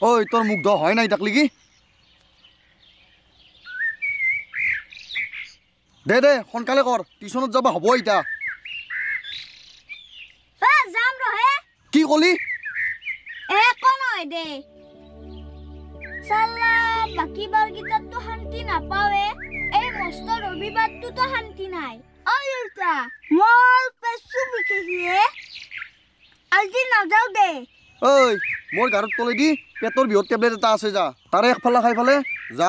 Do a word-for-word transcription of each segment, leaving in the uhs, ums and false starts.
ঐ তোৰ মুখ দ হয় নাই তাক লিগি দে দে সোনকালে কৰ টিউচনত যাবা হ'ব ইটা এ যাম ৰহে কি কলি এ কোন হয় দে সালা বাকি বাৰ গিতাতো শান্তি নাপাৱে এই মস্ত ৰবিবাৰটো তো শান্তি নাই আইতা মোৰ পেছু বিখিয়ে আজি নাযাও দে ঐ মোৰ গাৰত তলে দি পেটৰ বিহত টেবলেট এটা আছে যা তাৰে একফালা খাই ফালে যা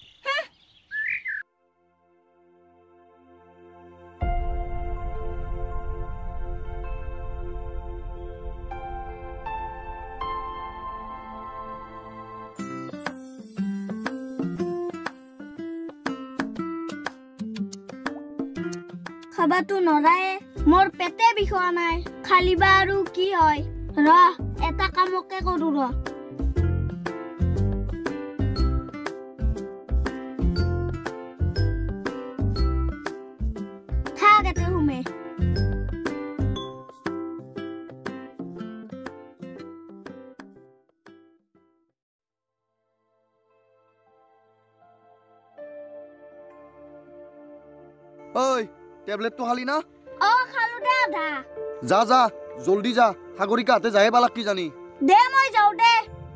খাবাতো নৰাই মোৰ পেটে বিষোৱা নাই খালিবা আৰু কি হয় ৰ এটা কামকে কৰো ৰ থাকতে হুমে ঐ টেবলেট তো খালি না অ খালো দে আধা যা যা জলদি যা সাগৰিকা হাতে যায়ে পালাক কি জানি দে মই যাও দে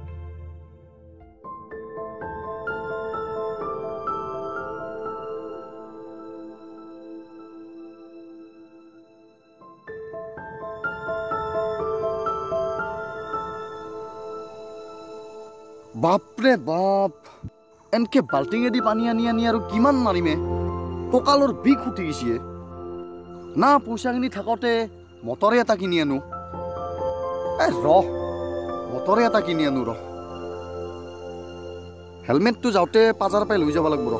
বাপৰে বাপ এনকে বাল্টিঙেদি পানী আনি আনি আৰু কিমান মাৰিমে কঁকালৰ বিষ উঠি গৈছে না পইচাখিনি থাকোঁতে মটৰে এটা কিনি আনো এ ৰহ মটৰে এটা কিনি আনো ৰহ হেলমেটটো যাওঁতে পাজাৰ পাই লৈ যাব লাগিব ৰহ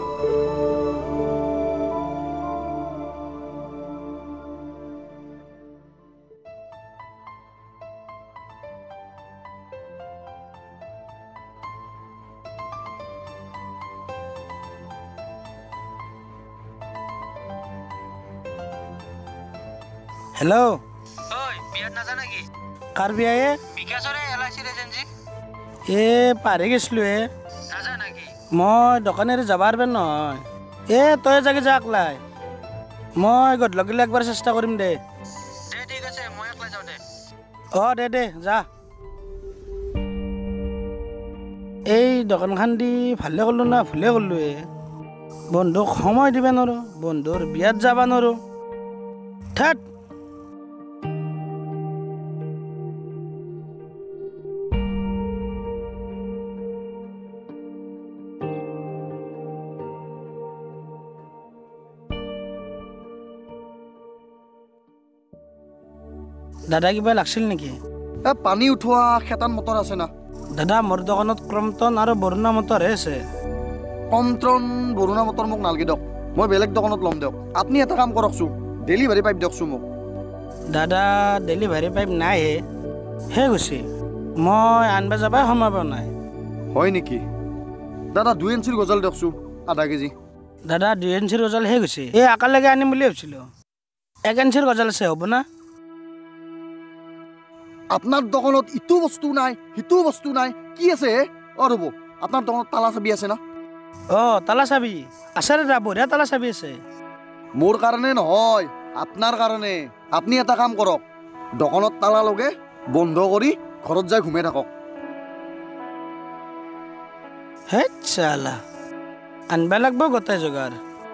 हेलो ओय बियात ना जाना की कार बिया है বিকাশৰে এলআইসি এজেন্সি এ পাৰি গৈছিলো এ না জানা কি মই দোকানেৰে যাবাৰ বেন নহয় এ তই জাগে যাক লাই মই গধলগিলে একবাৰ চেষ্টা কৰিম দে দে ঠিক আছে মই একলা যাও দে অ দে দে যা এই দোকানখান দি ভালে কৰিলো না ভুলে কৰিলো এ বন্ধুক সময় দিবা নোৱাৰো বন্ধুৰ বিয়াত যাবা নোৱাৰো ঠাট দাদা কিবা লাগছিল নেকি এ পানী উঠোৱা খেতান মটৰ আছে না দাদা মোৰ দোকানত ক্ৰম্পটন আৰু বৰুণা মটৰহে আছে কমট্ৰন বৰুণা মটৰ মোক নালগে দিয়ক মই বেলেগ দোকানত ল'ম দিয়ক আপুনি এটা কাম কৰকচোন ডেলিভাৰী পাইপ দিয়কচোন মোক দাদা ডেলিভাৰী পাইপ নাই হে হে গৈছে মই আনবা যাবাই সময় পোৱা নাই হয় নেকি দাদা দুই ইঞ্চিৰ গজাল দিয়কচোন আধা কেজি দাদা দুই ইঞ্চিৰ গজাল হে গৈছে এই আকালৈকে আনিম বুলি ভাবিছিলোঁ এক ইঞ্চিৰ গজাল আছে হ'ব না আপোনাৰ দোকানত ইটো বস্তু নাই সিটো বস্তু নাই কি আছে অ ৰ'ব আপোনাৰ দোকানত তালা চাবি আছে না অ তালা চাবি আছে দাদা বঢ়িয়া তালা চাবি আছে মোৰ কাৰণে নহয় আপোনাৰ কাৰণে আপুনি এটা কাম কৰক দোকানত তালা লগে বন্ধ কৰি ঘৰত যাই ঘুমাই থাকক হে চালা আনবা লাগব গোটেই যোগাৰ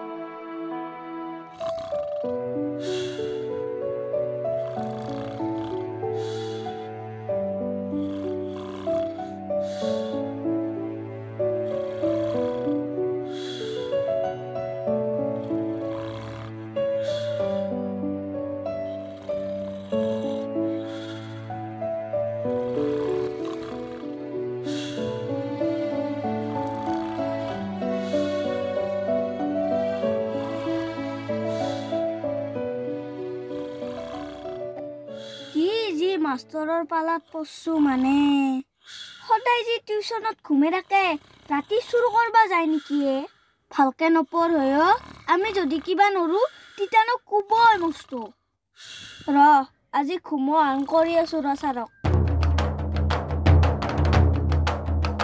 মাষ্টৰৰ পালাত পছু মানে সদায় যে টিউচনত ঘুমে থাকে ৰাতি চুৰ কৰবা যায় নেকি ভালকে নপঢ় আমি যদি কিবা নৰো তিতানো কুবই মস্ত ৰ আজি ঘুমো আং কৰি আছো ৰ ছাৰক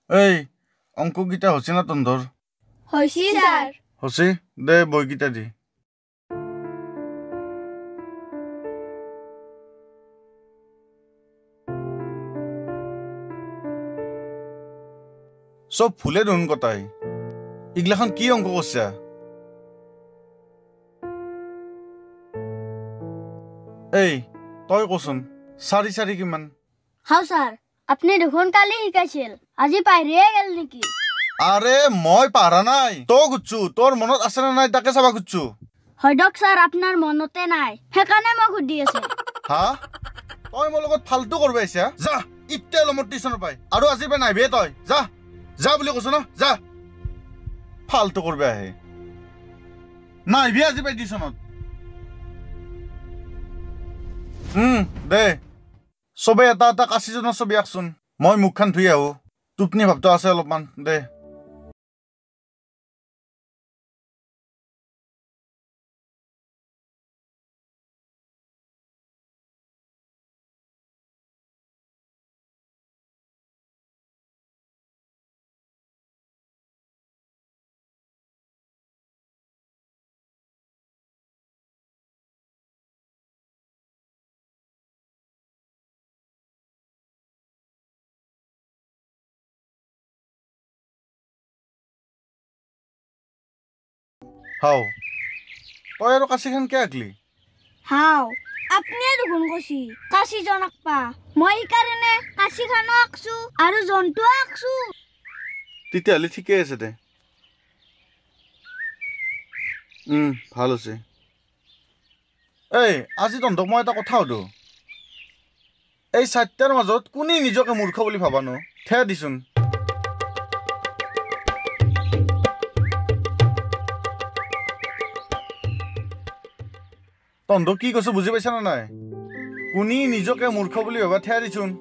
এই অংককেইটা হৈছে না তন্ধৰ হৈছি ছাৰ হৈছে দে বইকেইটা দি চব ফুলে দেখোন কটাই এইগিলাখন কি অংক কৰছা এই তই কচোন চাৰি চাৰি কিমান হাও ছাৰ আপুনি দেখোন কালি শিকাইছিল আজি পাহৰিয়ে গেল নেকি আৰে মই পাৰা নাই তই খুজছো তোৰ মনত আছে না নাই তাকে চাবা খুজছো হয় দক ছাৰ আপোনাৰ মনতে নাই সেইকাৰণে মই সুধি আছো হা তই মোৰ লগত ফালতু কৰিব আহিছা যা ইত্তে লমৰ টিউচনৰ পাই আৰু আজি পাই নাইবে তই যা যা বুলি কৈছো না যা ফালতু কৰিব আহে নাইবে আজি পাই টিউচনত উম দে চবে এটা এটা কাচিজনৰ ছবি আঁকচোন মই মুখখন ধুই আহো টোপনি ভাবটো আছে অলপমান দে হাও তই আৰু কাচিখন কিয় আঁকলি হাও আপুনিয়ে দেখোন কৈছি কাচিজন আঁকবা মই সেইকাৰণে কাচিখনো আঁকছো আৰু জন্তু আঁকছো তেতিয়াহ'লে ঠিকেই আছে দে উম ভাল হৈছে এই আজি তহঁতক মই এটা কথা সুধো এই চাৰিটাৰ মাজত কোনে নিজকে মূৰ্খ বুলি ভাবানো থে দিচোন তহঁতক কি কৈছো বুজি পাইছা না নাই কোনে নিজকে মূৰ্খ বুলি ভাবা থে দিচোন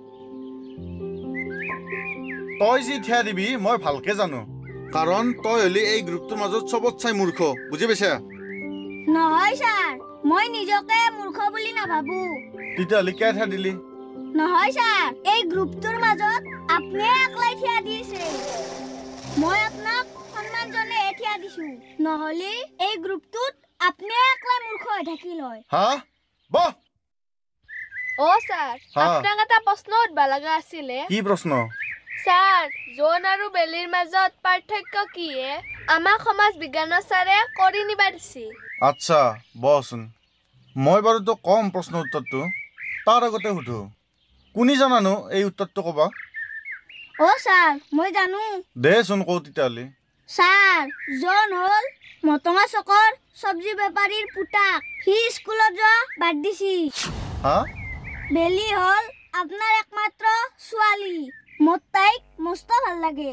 তই যি থিয়া দিবি মই ভালকে জানো কাৰণ তই হলি এই গ্ৰুপটোৰ মাজত চবত চাই মূৰ্খ বুজি পাইছা নহয় ছাৰ মই নিজকে মূৰ্খ বুলি নাভাবো তেতিয়াহ'লে কিয় থিয়া দিলি নহয় ছাৰ এই গ্ৰুপটোৰ মাজত আপুনিয়ে একলাই থিয়া দিছে মই আপোনাক সন্মান জনাই থিয়া দিছো নহ'লে এই গ্ৰুপটোত আপুনিয়ে একলাই মূৰ্খ হৈ থাকিল হয় হা বহ অ স্যার হ্যাঁ। আপনাক এটা প্রশ্ন উঠবা লাগা আছিলে কি প্ৰশ্ন স্যার জোন আৰু বেলিৰ মাজত পাৰ্থক্য কি এ আমাক সমাজ বিজ্ঞানৰ ছাৰে কৰি নিবা দিছি আচ্ছা বহচোন মই বাৰু তো কম প্ৰশ্ন উত্তৰটো তাৰ আগতে সুধো কোনে জানানো এই উত্তৰটো ক'বা অ ছাৰ মই জানো দেচোন কওঁ তেতিয়াহ'লে ছাৰ জন হ'ল মটঙা চকৰ চব্জি বেপাৰীৰ পুতাক সি স্কুলত যোৱা বাদ দিছি হা বেলি হ'ল আপোনাৰ একমাত্ৰ ছোৱালী মোৰ তাইক মস্ত ভাল লাগে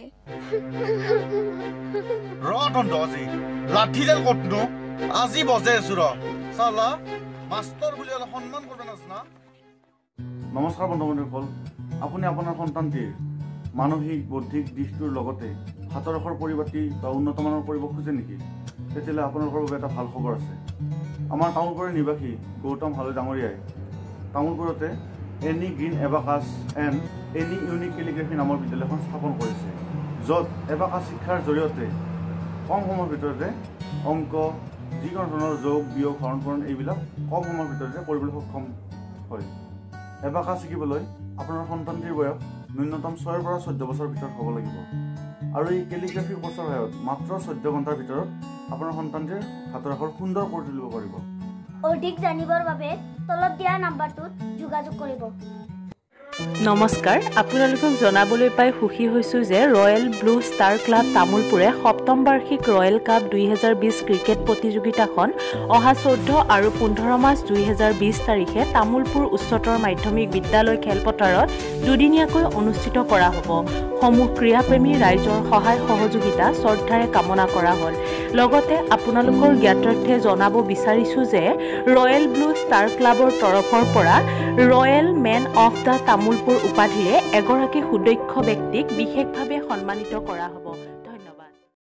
ৰ তন্ত আজি লাঠিডাল ক'তনো আজি বজাই আছো ৰ চালা মাষ্টৰ বুলি অলপ সন্মান কৰিব নাজানা নমস্কাৰ বন্ধু বান্ধৱীসকল আপুনি আপোনাৰ সন্তানটিৰ মানসিক বৌদ্ধিক দিশটোৰ লগতে হাতৰ আখৰ পৰিপাতি বা উন্নতমানৰ কৰিব খোজে নেকি তেতিয়াহ'লে আপোনালোকৰ বাবে এটা ভাল খবৰ আছে আমাৰ টাউনপুৰৰ নিবাসী গৌতম হালৈ ডাঙৰীয়াই টাউনপুৰতে any green abacus and any unique calligraphy নামৰ বিদ্যালয়খন স্থাপন কৰিছে য'ত এবাকাছ শিক্ষাৰ জৰিয়তে কম সময়ৰ ভিতৰতে অংক যিকোনো ধৰণৰ যোগ বিয়োগ হৰণ পূৰণ এইবিলাক কম সময়ৰ ভিতৰতে কৰিবলৈ সক্ষম হয় এবাকাছ শিকিবলৈ আপোনাৰ সন্তানটিৰ বয়স ন্যূনতম ছয়ৰ পৰা চৈধ্য বছৰৰ ভিতৰত হ'ব লাগিব আৰু এই কেলিগ্ৰাফি কোৰ্চৰ সহায়ত মাত্ৰ চৈধ্য ঘণ্টাৰ ভিতৰত আপোনাৰ সন্তানটিৰ হাতৰ আখৰ সুন্দৰ কৰি তুলিব পাৰিব অধিক জানিবৰ বাবে তলত দিয়া নাম্বাৰটোত যোগাযোগ কৰিব নমস্কাৰ আপোনালোকক জনাবলৈ পাই সুখী হৈছোঁ যে ৰয়েল ব্লু ষ্টাৰ ক্লাব তামোলপুৰে সপ্তম বাৰ্ষিক ৰয়েল কাপ দুই হাজাৰ বিশ ক্ৰিকেট প্ৰতিযোগিতাখন অহা চৈধ্য আৰু পোন্ধৰ মাৰ্চ দুই হাজাৰ বিশ তাৰিখে তামোলপুৰ উচ্চতৰ মাধ্যমিক বিদ্যালয় খেলপথাৰত দুদিনীয়াকৈ অনুষ্ঠিত কৰা হ'ব সমূহ ক্ৰীড়াপ্ৰেমী ৰাইজৰ সহায় সহযোগিতা শ্ৰদ্ধাৰে কামনা কৰা হ'ল লগতে আপোনালোকৰ জ্ঞাতাৰ্থে জনাব বিচাৰিছোঁ যে ৰয়েল ব্লু ষ্টাৰ ক্লাবৰ তৰফৰ পৰা royal man of the Tamulpur উপাধিৰে এগৰাকী সুদক্ষ ব্যক্তিক বিশেষভাৱে সন্মানিত কৰা হ'ব।